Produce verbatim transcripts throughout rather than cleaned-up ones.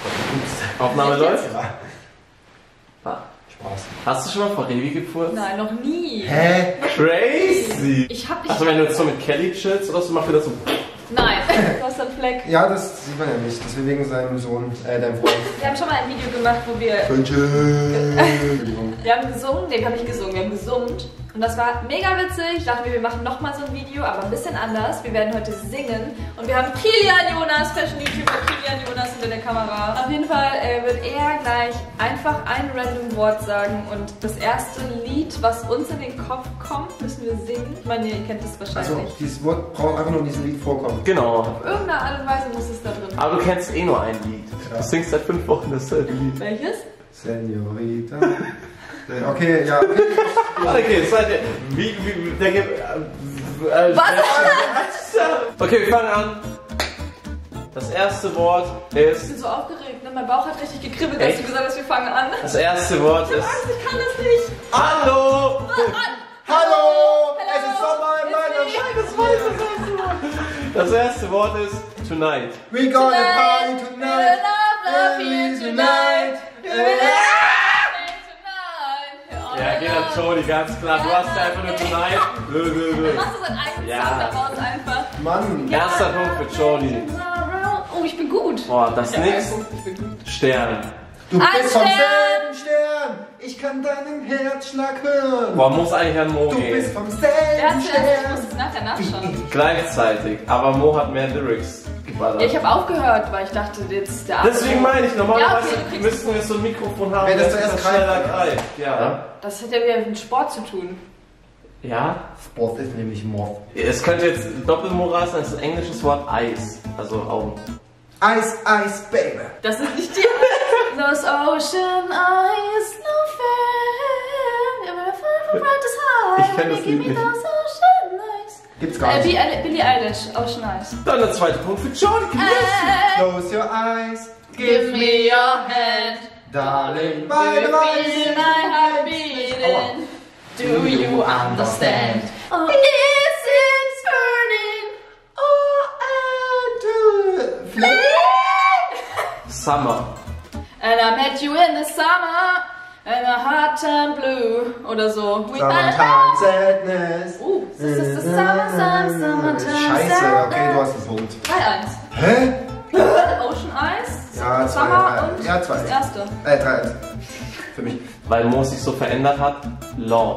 Aufnahme läuft? Ja. Ah. Spaß. Hast du schon mal vor Revi gefurzt? Nein, noch nie. Hä? Crazy! Ich hab dich. Also wenn du jetzt so mit Kelly chillst oder so, machst du das so... Nein, du hast einen Fleck. Ja, das sieht man ja nicht. Das ist wegen seinem Sohn, äh, deinem Freund. Wir haben schon mal ein Video gemacht, wo wir... Entschuldigung. Wir haben gesungen, nee, wir haben nicht gesungen, wir haben gesummt. Und das war mega witzig. Ich dachte mir, wir machen nochmal so ein Video, aber ein bisschen anders. Wir werden heute singen. Und wir haben Kilian Jonas, Fashion-YouTuber Kilian Jonas hinter der Kamera. Auf jeden Fall äh, wird er gleich einfach ein random Wort sagen. Und das erste Lied, was uns in den Kopf kommt, müssen wir singen. Ich meine, ihr kennt das wahrscheinlich. Also, dieses Wort braucht einfach nur in diesem Lied vorkommen. Genau. Auf irgendeine Art und Weise muss es da drin. Aber du kennst eh nur ein Lied. Ja. Du singst seit fünf Wochen dasselbe Lied. Welches? Senorita. Okay, ja. Okay, seid ihr... Wie, wie, der gibt... Äh, äh, Was? Okay, wir fangen an. Das erste Wort Ich bin ist... so aufgeregt, ne? Mein Bauch hat richtig gekribbelt, als Echt? du gesagt hast, wir fangen an. Das erste Wort Ich ist... weiß, ich kann das nicht. Hallo! Hallo! Es ist Sommer in meiner Das weiß das erste Wort. Das erste Wort ist Tonight. We gonna party tonight. Love you tonight. Ja, geht an Jody, ganz klar. Du hast einfach nur Tonight. Nö, nö, nö. Du machst das in einem Ja. Song daraus einfach. Mann. Erster Punkt für Jody. Oh, ich bin gut. Boah, das Ja, nächste... ich bin gut. Stern. Du Ein bist vom Stern. selben Stern. Ich kann deinen Herzschlag hören. Boah, muss eigentlich an Mo Du bist gehen. vom Wer hat selben zuerst? Ich muss Stern. es nachher nachschauen. Gleichzeitig. Aber Mo hat mehr Lyrics geballert. Ja, ich habe aufgehört, weil ich dachte, jetzt der Deswegen meine ich, normalerweise Ja, okay, du kriegst- müssten wir so ein Mikrofon haben, Wer das dass zuerst das schneller greift, ja. greift. Ja. Das hat ja wieder mit Sport zu tun. Ja. Sport ist nämlich Morph. Es könnte jetzt Doppelmoral sein, das ist ein englisches Wort Eis. Also Augen. Ice, Ice, Baby. Das ist nicht die. Those ocean eyes, no fair. You're far from brightest high. Ich kenn das Give Lied me nicht. those ocean eyes. Gibt's gar Äh, nicht. Billie Billie Eilish, Ocean Eyes. Dann der zweite Punkt für Jody. Äh, Close your eyes, give me your hand. darling. You Beide feel my heart beating. Do you understand? Oh, is it burning? Oh, and uh, Summer. And I met you in the summer, and my heart turned blue. Oder so. We Summertime Sadness. Uh, this is the summer, summer, summertime Scheiße, okay, du sadness. hast einen Punkt. drei eins. Hä? Ocean Eyes, Ja, zwei, Summer drei. und Ja, zwei. das erste. Äh, drei eins. Für mich. Weil Mo sich so verändert hat. Love.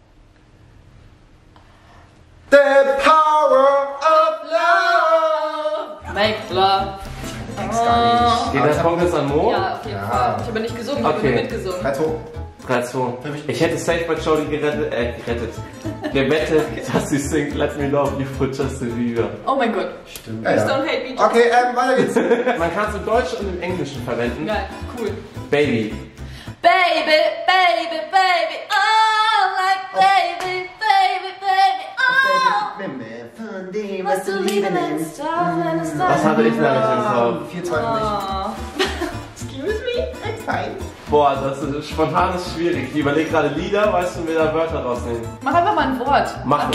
The power of love. Make love. Denk's gar nicht. Geht der Punkt jetzt an Mo? Ja, auf jeden Ja. Fall. Ich habe nicht gesungen, ich habe Okay. nur mitgesungen. drei zwei. drei zwei. Für mich. Ich hätte safe bei Jody gerettet, äh, gerettet. Gewettet, dass sie singt Let Me Love You for Justin Bieber. Oh mein Gott. Stimmt. Please Ja, ja. don't hate me. Okay, ähm, weiter geht's. Man kann es im Deutschen und im Englischen verwenden. Geil, cool. Baby. Baby, baby, baby, oh, like baby, baby, baby, oh. Von dem, Was du lieben nennst, Was hatte ich da nicht im Kopf? vier zwei für mich. Oh. Excuse me? Nein. Boah, das ist spontan ist schwierig. Ich überlege gerade Lieder, weißt du, und wir da Wörter rausnehmen. Mach einfach mal ein Wort. Machen.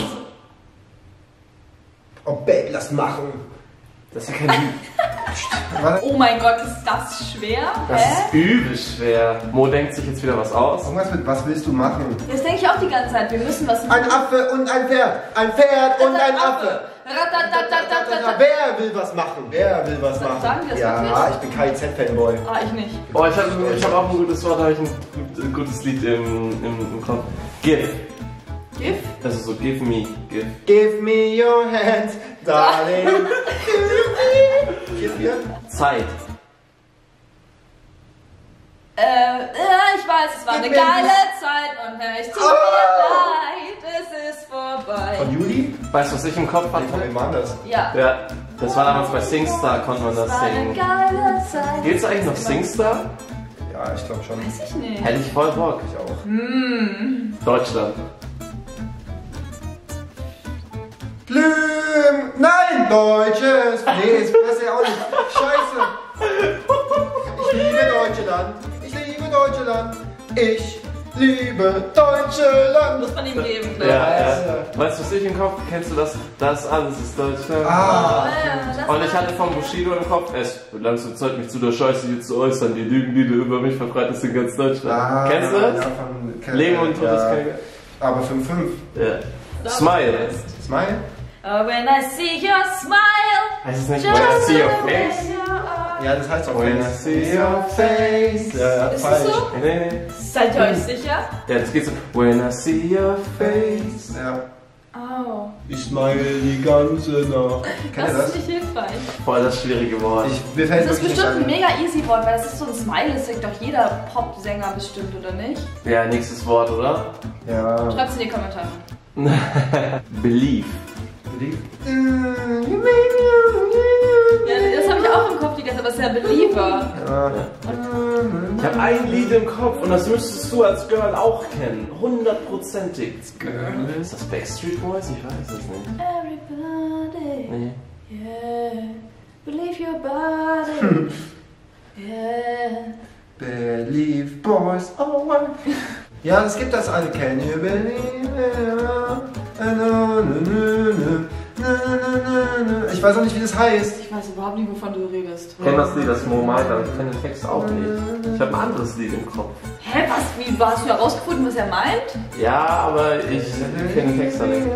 Oh, Baby, lass machen. Das ist ja kein Lied. Warte. Oh mein Gott, ist das schwer? Das Hä? ist übel schwer. Mo denkt sich jetzt wieder was aus. Irgendwas mit, was willst du machen? Das denke ich auch die ganze Zeit. Wir müssen was machen. Ein Affe und ein Pferd. Ein Pferd und ein Affe. Ratatatatata. Wer will was machen? Wer will was machen? Sagen wir es Ja, wirklich? ich bin K I Z-Fanboy. Ah, ich nicht. Boah, ich habe ich hab auch ein gutes Wort, habe ich ein, gut, ein gutes Lied im, im, im Kopf. Give. Give? Das ist so, give me, give. Give me your hands, darling. Give mir. Zeit. Äh, äh, ich weiß, es war eine Gib mir geile das. Zeit und es tut Ah. mir leid, es ist vorbei. Von Juli? Weißt du, was ich im Kopf Von wem hatte? war das? Ja. Ja, das war damals bei Singstar, konnte man Es das war eine singen. geile Zeit. Geht's eigentlich noch Singstar? Ja, ich glaube schon. Weiß ich nicht. Hätte ich voll Bock. Ich auch. Hm. Deutschland. Blüm! Nein! Deutsches! Nee, das weiß ich auch nicht. Scheiße! Ich liebe Deutschland! Ich liebe Deutschland! Ich liebe deutsche Land. Muss man ihm geben, glaube Ja, ich. ja. Weißt du, was ich im Kopf? Kennst du das? Das alles ist Deutschland. Ah. Oh, ja, das Und ich war- hatte von Bushido im Kopf, es wird langsam Zeit, mich zu der Scheiße hier zu äußern. Die Lügen, die du über mich verbreitest in ganz Deutschland. Ah, Kennst du das? Ja, von, kenn, Leben und Tod ja. ist keine... Aber fünf fünf. Ja. Smile. Smile? Oh, when I see your smile. Heißt es nicht, when I see your face? Ja, das heißt auch When I see your face. Ja, ja, Ist falsch. es so? Nee, nee. Seid ihr euch sicher? Ja, das geht so. When I see your face. Ja. Oh, Ich smile die ganze Nacht. Kennt ihr das das? ist nicht hilfreich. Voll das schwierige Wort. Ich, mir fällt Das ist wirklich bestimmt ein nicht mega easy Wort, weil das ist so ein Smile, das singt doch jeder Popsänger bestimmt, oder nicht? Ja, nächstes Wort, oder? ein. Ja. Schreibt's in die Kommentare. Believe. Ja, das habe ich auch im Kopf die ganze Zeit, aber es ist ja Believer. Ja. Ich habe ein Lied im Kopf und das müsstest du als Girl auch kennen. Hundertprozentig. Ist das Backstreet Boys? Ich weiß es nicht. Everybody, Nee. yeah, believe your body, yeah. Believe boys, oh one. Ja, es gibt das alle. Can you believe it? Ich weiß auch nicht, wie das heißt. Ich weiß überhaupt nicht, wovon du redest. Ich kenne das Lied, das ist Mo Malta, ich kenne den Text auch nicht. Ich habe ein anderes Lied im Kopf. Hä, was? Wie hast du herausgefunden, was er meint? Ja, aber ich kenne den Text da nicht.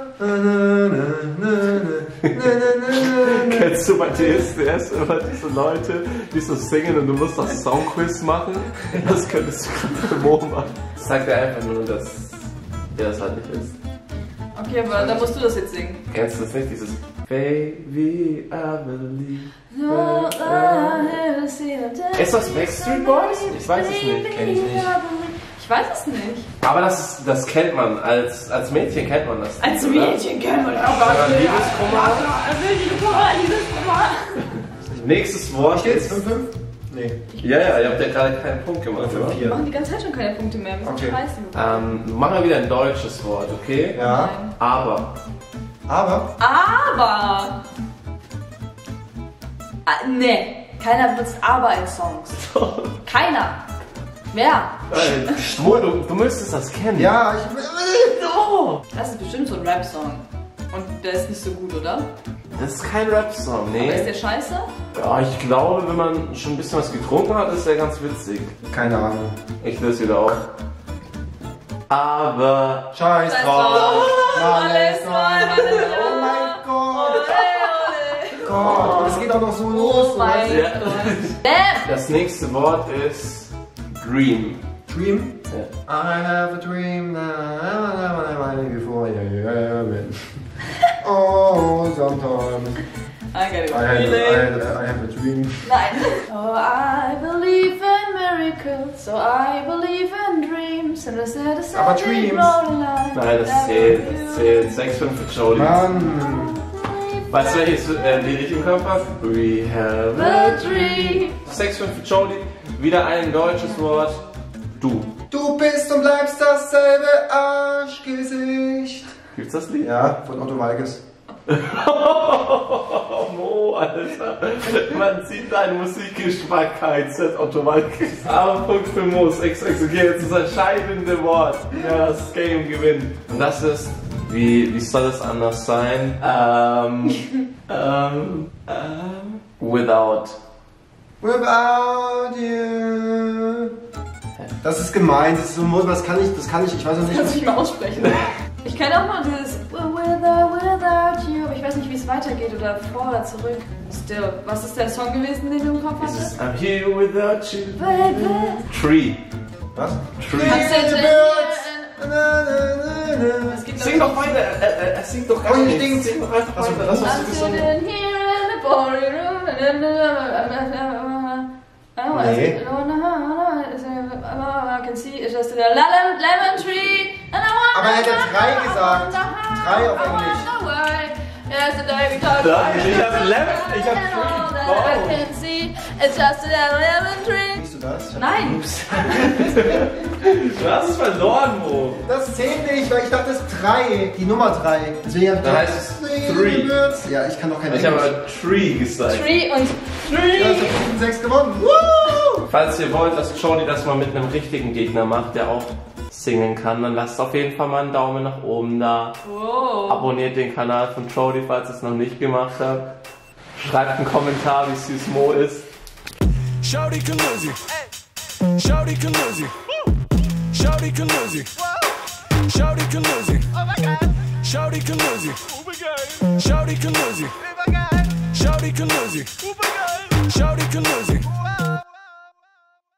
Kennst du bei D S D S immer diese Leute, die so singen und du musst das Songquiz machen? Das könntest du gerade für Mo machen. Das sagt er einfach nur, dass der das halt nicht ist. Okay, aber dann musst du das jetzt singen. Kennst du das nicht? Dieses Baby, I believe. No, I see the Ist das Backstreet Boys? Ich weiß es nicht. Kenn ich nicht. Ich weiß es nicht. Aber das, ist, das kennt man. Als, als Mädchen kennt man das. Als nicht, oder? Mädchen kennen wir das. Ja, Liebeskummer. Liebeskummer, Liebeskummer. Nächstes Wort Steht's? ist. fünf fünf? Nee. Ja, ja, ihr habt ja gerade keinen Punkt gemacht, fünf oder? Wir vier. machen die ganze Zeit schon keine Punkte mehr. Wir sind Okay. scheiße. Ähm, machen wir wieder ein deutsches Wort, okay? Ja. Nein. Aber. Aber. Aber. Ah, nee. Keiner benutzt aber in Songs. Keiner. Wer? Äh, Mo, du, du müsstest das kennen. Ja, ich. Oh, Das ist bestimmt so ein Rap-Song. Und der ist nicht so gut, oder? das ist kein Rap-Song, Aber ist nee. der scheiße? Ja, ich glaube, wenn man schon ein bisschen was getrunken hat, ist der ganz witzig. Keine Ahnung. Ich löse wieder auf. Aber. Scheiß Scheiß drauf. drauf. Alles Alles neu. neu. Oh mein Gott. Ole, ole. Gott. Und es geht auch noch so los. Oh mein weißt Ja. Gott. Damn. Das nächste Wort ist Dream. du? Dream. Ja. I have a dream that before you heaven. Oh, sometimes I get it. I have, Really? I, I have a dream. Nein. Oh, I believe in miracles, so I believe in dreams. And I said, I said, Aber Dreams. Nein, das zählt. Das zählt. sechs fünf für Jody. Mann. Weißt du, welches äh, Lied ich im Kopf habe? We have a The dream. sechs fünf für Jody. Wieder ein deutsches Wort. Du. Du bist und bleibst dasselbe Arschgesicht. Gibt's das Lied? Ja, von Otto Walkes. Oh, Mo, Alter. Man sieht deinen Musikgeschmack, Heinz, Otto Walkes. Aber Punkt für Mo, sechs sechs. Okay, jetzt ist das entscheidende Wort. Ja, das Game gewinnt. Und das ist, wie, wie soll es anders sein? Ähm, ähm, ähm, without. Without you. Das ist gemein, das ist so ein Wort, das kann ich, das kann ich, ich weiß noch Das kann ich nicht. nicht mehr aussprechen. Ich kenne auch mal dieses Without, without you, aber ich weiß nicht, wie es weitergeht oder vor oder zurück. Still. Was ist der Song gewesen, den du im Kopf This is, hattest? I'm here without you. Baby. Tree. Was? Tree. Kannst du jetzt Birds. Es gibt Sing doch weiter, er, er, er singt doch gar Oh, ich nicht. sing's. Sing doch einfach Achso, weiter, das hast du I'm gesungen. sitting here in the boring room. Nee. I can see it's just a lemon, lemon tree. And I want Aber er hat ja drei gesagt. Drei auf Englisch. Yesterday we talked Ja, about ich hab Lemon, ich hab and all Tree. that Wow. I can see it's just a lemon tree. Siehst du das? Nein. Du hast es verloren, Mo. Das zählt nicht, weil ich dachte, es ist drei. Die Nummer drei. Deswegen habe ich Da gedacht, heißt es Three. Birds. Ja, ich kann doch kein Ich Englisch. habe Tree gesagt. Tree und Ja, Tree. ich habe sechs gewonnen. Woo! falls ihr wollt, dass Jody das mal mit einem richtigen Gegner macht, der auch singen kann, dann lasst auf jeden Fall mal einen Daumen nach oben da. Wow. Abonniert den Kanal von Jody, falls ihr es noch nicht gemacht habt. Schreibt einen Kommentar, wie süß Mo ist. Shawty can lose you. Shawty can lose you. Shawty can lose you. Shawty can lose you. Oh my God. Shawty can lose you. Oh my God. Shawty can lose you. Oh my God. Shawty can lose you. Oh my God. Shawty can lose you.